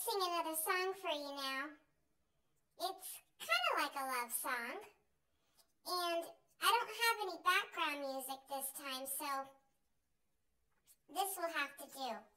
sing another song for you now. It's kind of like a love song, and I don't have any background music this time, so this will have to do.